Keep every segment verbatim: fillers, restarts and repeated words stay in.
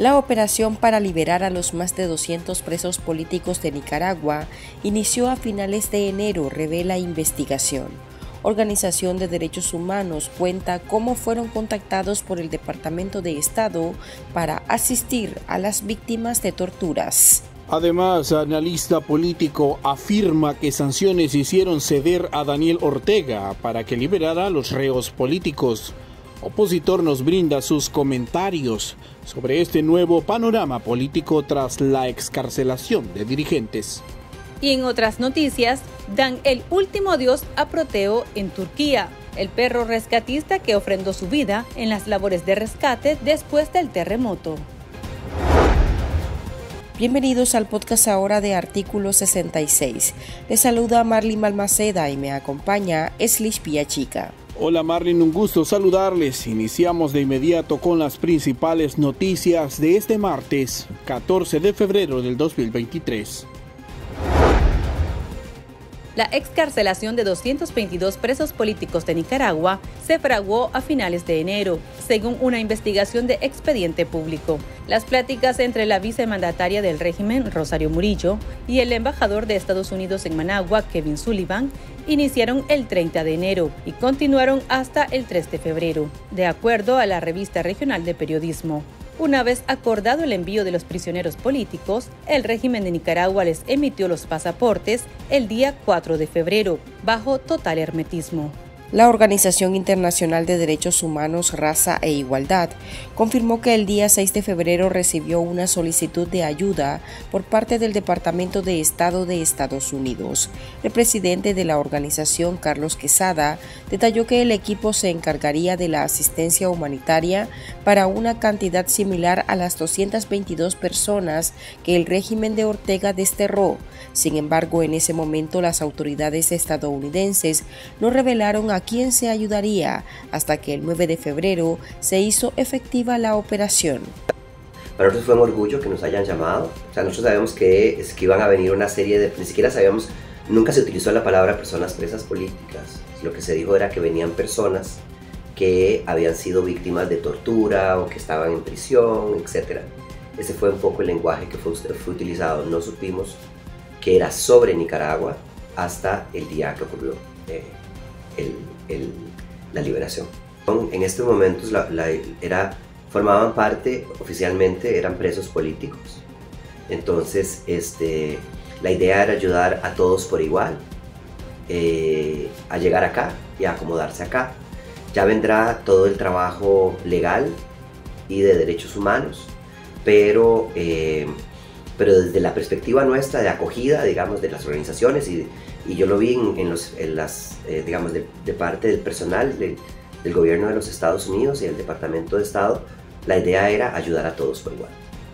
La operación para liberar a los más de doscientos presos políticos de Nicaragua inició a finales de enero, revela investigación. Organización de Derechos Humanos cuenta cómo fueron contactados por el Departamento de Estado para asistir a las víctimas de torturas. Además, analista político afirma que sanciones hicieron ceder a Daniel Ortega para que liberara a los reos políticos. Opositor nos brinda sus comentarios sobre este nuevo panorama político tras la excarcelación de dirigentes. Y en otras noticias, dan el último adiós a Proteo en Turquía, el perro rescatista que ofrendó su vida en las labores de rescate después del terremoto. Bienvenidos al podcast ahora de Artículo sesenta y seis. Les saluda Marlene Balmaceda y me acompaña Eslich Piachica. Hola Marlene, un gusto saludarles. Iniciamos de inmediato con las principales noticias de este martes, catorce de febrero del dos mil veintitrés. La excarcelación de doscientos veintidós presos políticos de Nicaragua se fraguó a finales de enero, según una investigación de Expediente Público. Las pláticas entre la vicemandataria del régimen, Rosario Murillo, y el embajador de Estados Unidos en Managua, Kevin Sullivan, iniciaron el treinta de enero y continuaron hasta el tres de febrero, de acuerdo a la revista regional de periodismo. Una vez acordado el envío de los prisioneros políticos, el régimen de Nicaragua les emitió los pasaportes el día cuatro de febrero, bajo total hermetismo. La Organización Internacional de Derechos Humanos, Raza e Igualdad confirmó que el día seis de febrero recibió una solicitud de ayuda por parte del Departamento de Estado de Estados Unidos. El presidente de la organización, Carlos Quesada, detalló que el equipo se encargaría de la asistencia humanitaria para una cantidad similar a las doscientas veintidós personas que el régimen de Ortega desterró. Sin embargo, en ese momento las autoridades estadounidenses no revelaron a quién se ayudaría hasta que el nueve de febrero se hizo efectiva la operación. Para nosotros fue un orgullo que nos hayan llamado. O sea, nosotros sabemos que, es que iban a venir una serie de... Ni siquiera sabíamos, nunca se utilizó la palabra personas presas políticas. Lo que se dijo era que venían personas que habían sido víctimas de tortura o que estaban en prisión, etcétera. Ese fue un poco el lenguaje que fue, fue utilizado. No supimos que era sobre Nicaragua hasta el día que ocurrió eh, el, el, la liberación. En estos momentos la, la, era, formaban parte, oficialmente eran presos políticos. Entonces este, la idea era ayudar a todos por igual eh, a llegar acá y a acomodarse acá. Ya vendrá todo el trabajo legal y de derechos humanos, pero eh, pero desde la perspectiva nuestra de acogida, digamos, de las organizaciones, y, y yo lo vi en, en, los, en las, eh, digamos, de, de parte del personal de, del gobierno de los Estados Unidos y del Departamento de Estado, la idea era ayudar a todos por igual.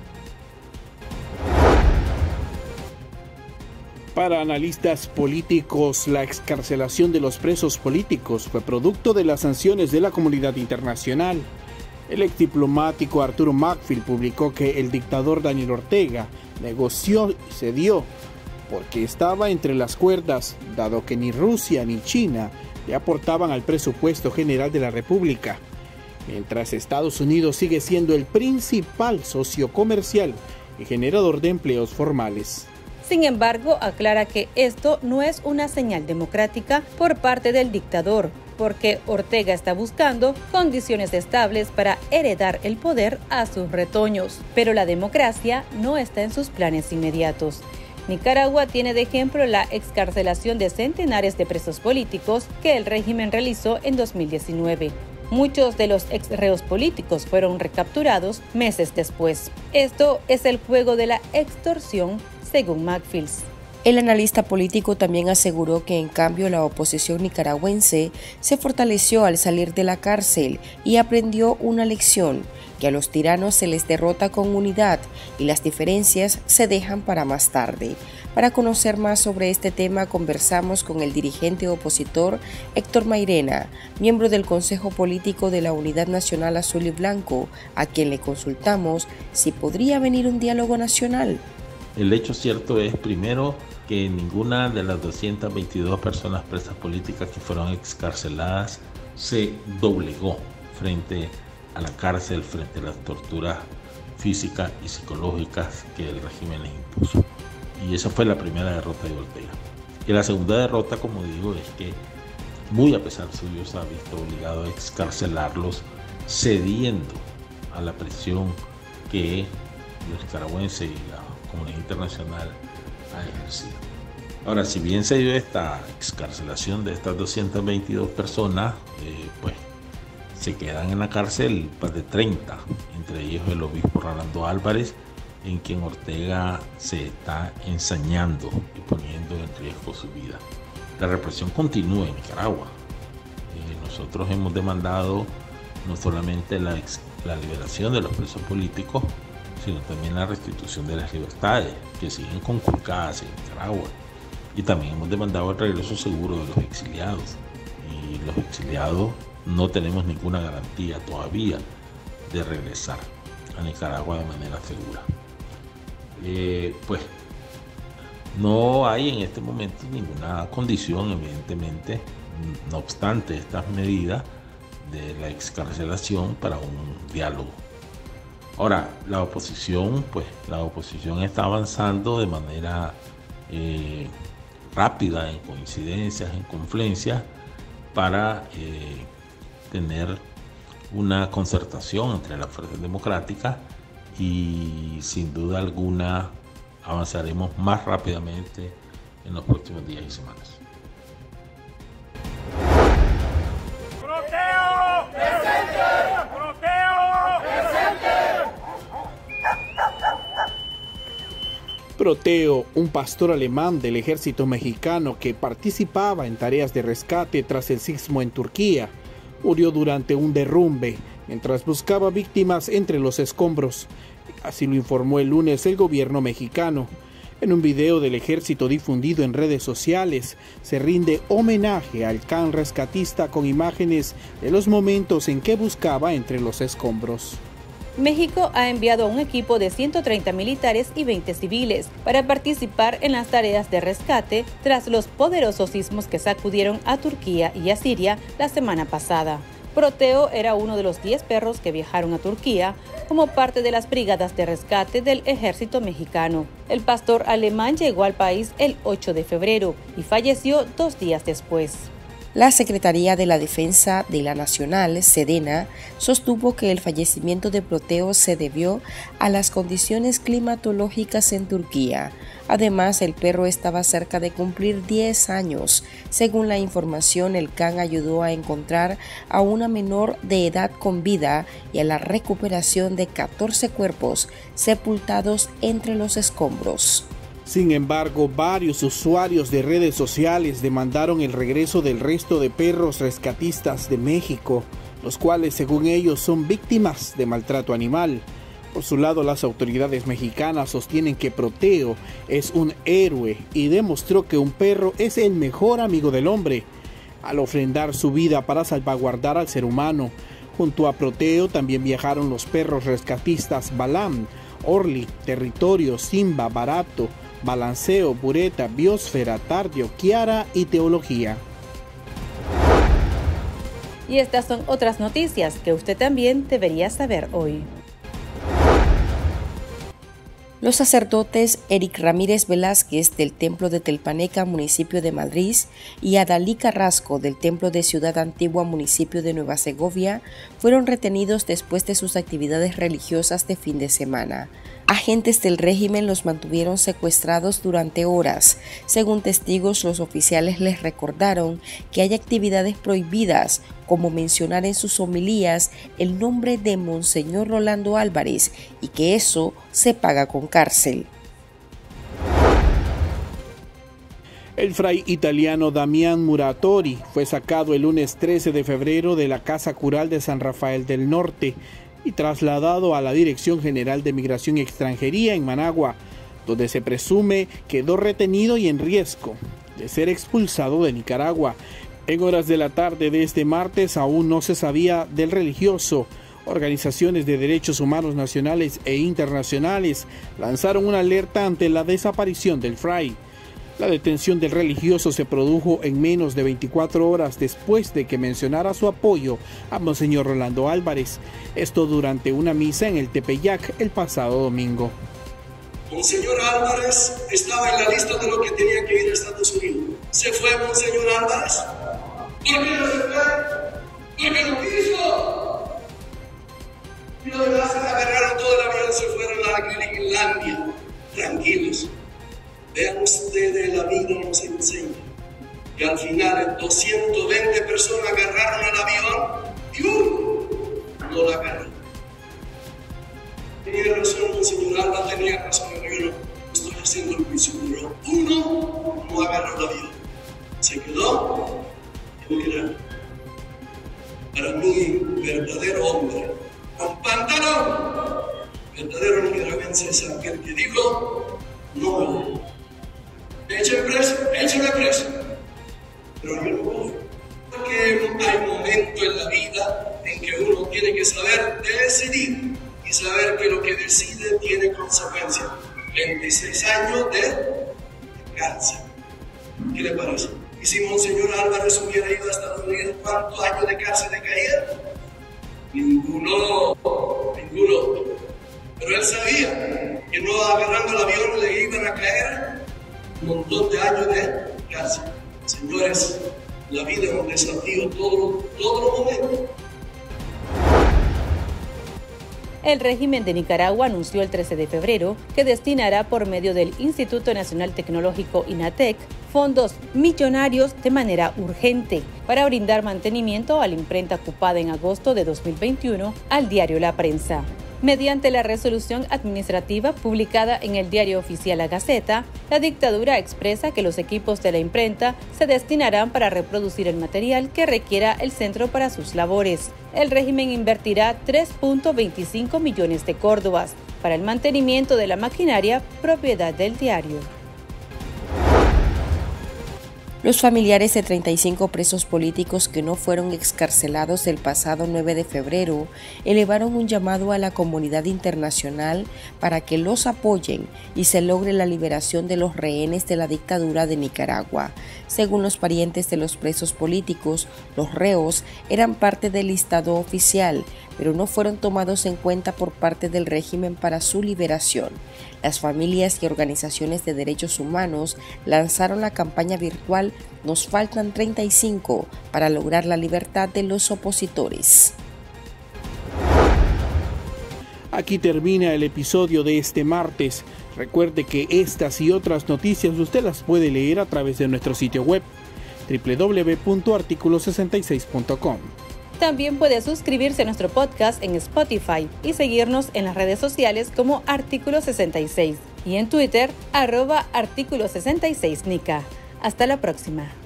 Para analistas políticos, la excarcelación de los presos políticos fue producto de las sanciones de la comunidad internacional. El exdiplomático Arturo Macfield publicó que el dictador Daniel Ortega negoció y cedió porque estaba entre las cuerdas, dado que ni Rusia ni China le aportaban al presupuesto general de la República, mientras Estados Unidos sigue siendo el principal socio comercial y generador de empleos formales. Sin embargo, aclara que esto no es una señal democrática por parte del dictador, porque Ortega está buscando condiciones estables para heredar el poder a sus retoños, pero la democracia no está en sus planes inmediatos. Nicaragua tiene de ejemplo la excarcelación de centenares de presos políticos que el régimen realizó en dos mil diecinueve. Muchos de los ex reos políticos fueron recapturados meses después. Esto es el juego de la extorsión, según Macfield. El analista político también aseguró que en cambio la oposición nicaragüense se fortaleció al salir de la cárcel y aprendió una lección, que a los tiranos se les derrota con unidad y las diferencias se dejan para más tarde. Para conocer más sobre este tema conversamos con el dirigente opositor Héctor Mairena, miembro del Consejo Político de la Unidad Nacional Azul y Blanco, a quien le consultamos si podría venir un diálogo nacional. El hecho cierto es, primero, que ninguna de las doscientas veintidós personas presas políticas que fueron excarceladas se doblegó frente a la cárcel, frente a las torturas físicas y psicológicas que el régimen les impuso. Y esa fue la primera derrota de Ortega. Y la segunda derrota, como digo, es que muy a pesar suyo se ha visto obligado a excarcelarlos, cediendo a la presión que los nicaragüenses y la comunidad internacional ha ejercido. Ahora, si bien se dio esta excarcelación de estas doscientas veintidós personas, eh, pues se quedan en la cárcel más de treinta, entre ellos el obispo Rolando Álvarez, en quien Ortega se está ensañando y poniendo en riesgo su vida. La represión continúa en Nicaragua. Eh, nosotros hemos demandado no solamente la, ex, la liberación de los presos políticos, sino también la restitución de las libertades que siguen conculcadas en Nicaragua. Y también hemos demandado el regreso seguro de los exiliados. Y los exiliados no tenemos ninguna garantía todavía de regresar a Nicaragua de manera segura. Eh, pues no hay en este momento ninguna condición, evidentemente, no obstante estas medidas de la excarcelación, para un diálogo. Ahora, la oposición, pues la oposición está avanzando de manera eh, rápida, en coincidencias, en confluencias, para eh, tener una concertación entre las fuerzas democráticas, y sin duda alguna avanzaremos más rápidamente en los próximos días y semanas. ¡Proteo! ¡Presente! ¡Proteo! ¡Presente! Proteo, un pastor alemán del ejército mexicano que participaba en tareas de rescate tras el sismo en Turquía, murió durante un derrumbe mientras buscaba víctimas entre los escombros. Así lo informó el lunes el gobierno mexicano. En un video del ejército difundido en redes sociales, se rinde homenaje al can rescatista con imágenes de los momentos en que buscaba entre los escombros. México ha enviado un equipo de ciento treinta militares y veinte civiles para participar en las tareas de rescate tras los poderosos sismos que sacudieron a Turquía y a Siria la semana pasada. Proteo era uno de los diez perros que viajaron a Turquía como parte de las brigadas de rescate del ejército mexicano. El pastor alemán llegó al país el ocho de febrero y falleció dos días después. La Secretaría de la Defensa de la Nacional, Sedena, sostuvo que el fallecimiento de Proteo se debió a las condiciones climatológicas en Turquía. Además, el perro estaba cerca de cumplir diez años. Según la información, el can ayudó a encontrar a una menor de edad con vida y a la recuperación de catorce cuerpos sepultados entre los escombros. Sin embargo, varios usuarios de redes sociales demandaron el regreso del resto de perros rescatistas de México, los cuales, según ellos, son víctimas de maltrato animal. Por su lado, las autoridades mexicanas sostienen que Proteo es un héroe y demostró que un perro es el mejor amigo del hombre, al ofrendar su vida para salvaguardar al ser humano. Junto a Proteo también viajaron los perros rescatistas Balam, Orly, Territorio, Simba, Barato, Balanceo, Bureta, Biosfera, Tardio, Kiara y Teología. Y estas son otras noticias que usted también debería saber hoy. Los sacerdotes Eric Ramírez Velázquez del Templo de Telpaneca, municipio de Madrid, y Adalí Carrasco del Templo de Ciudad Antigua, municipio de Nueva Segovia, fueron retenidos después de sus actividades religiosas de fin de semana. Agentes del régimen los mantuvieron secuestrados durante horas. Según testigos, los oficiales les recordaron que hay actividades prohibidas, como mencionar en sus homilías el nombre de Monseñor Rolando Álvarez, y que eso se paga con cárcel. El fray italiano Damián Muratori fue sacado el lunes trece de febrero de la Casa Cural de San Rafael del Norte y trasladado a la Dirección General de Migración y Extranjería en Managua, donde se presume quedó retenido y en riesgo de ser expulsado de Nicaragua. En horas de la tarde de este martes aún no se sabía del religioso. Organizaciones de derechos humanos nacionales e internacionales lanzaron una alerta ante la desaparición del fray. La detención del religioso se produjo en menos de veinticuatro horas después de que mencionara su apoyo a Monseñor Rolando Álvarez, esto durante una misa en el Tepeyac el pasado domingo. Monseñor Álvarez estaba en la lista de lo que tenía que ir a Estados Unidos. ¿Se fue Monseñor Álvarez? ¿Por qué no se fue? Porque no quiso. Y los demás agarraron todo el avión, se fueron a la Grinlandia. Tranquilos. Vean ustedes, la vida nos enseña que al final doscientas veinte personas agarraron el avión y uno no la agarró. Tenía razón, Monseñor Alba, tenía razón, yo no estoy haciendo el juicio, pero uno no agarró el avión. Se quedó en Ucrania. Para mí, verdadero hombre, con pantalón, verdadero nicaragüense es aquel que dijo, no, me echen preso, échenme preso, pero yo no voy. Porque hay momentos en la vida en que uno tiene que saber decidir y saber que lo que decide tiene consecuencias. veintiséis años de cárcel. ¿Qué le parece? Y si Monseñor Álvarez hubiera ido a Estados Unidos, ¿cuántos años de cárcel le caía? Ninguno, ninguno. Pero él sabía que no agarrando el avión le iban a caer un montón de años de cárcel. Señores, la vida es un desafío todo, todo los momentos. El régimen de Nicaragua anunció el trece de febrero que destinará por medio del Instituto Nacional Tecnológico INATEC fondos millonarios de manera urgente para brindar mantenimiento a la imprenta ocupada en agosto de dos mil veintiuno al diario La Prensa. Mediante la resolución administrativa publicada en el diario oficial La Gaceta, la dictadura expresa que los equipos de la imprenta se destinarán para reproducir el material que requiera el centro para sus labores. El régimen invertirá tres punto veinticinco millones de córdobas para el mantenimiento de la maquinaria propiedad del diario. Los familiares de treinta y cinco presos políticos que no fueron excarcelados el pasado nueve de febrero elevaron un llamado a la comunidad internacional para que los apoyen y se logre la liberación de los rehenes de la dictadura de Nicaragua. Según los parientes de los presos políticos, los reos eran parte del listado oficial, pero no fueron tomados en cuenta por parte del régimen para su liberación. Las familias y organizaciones de derechos humanos lanzaron la campaña virtual Nos faltan treinta y cinco para lograr la libertad de los opositores. Aquí termina el episodio de este martes. Recuerde que estas y otras noticias usted las puede leer a través de nuestro sitio web doble u doble u doble u punto artículo sesenta y seis punto com. También puede suscribirse a nuestro podcast en Spotify y seguirnos en las redes sociales como Artículo sesenta y seis y en Twitter, arroba Artículo sesenta y seis Nica. Hasta la próxima.